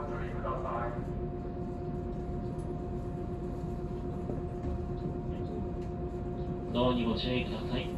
ドアにご注意ください。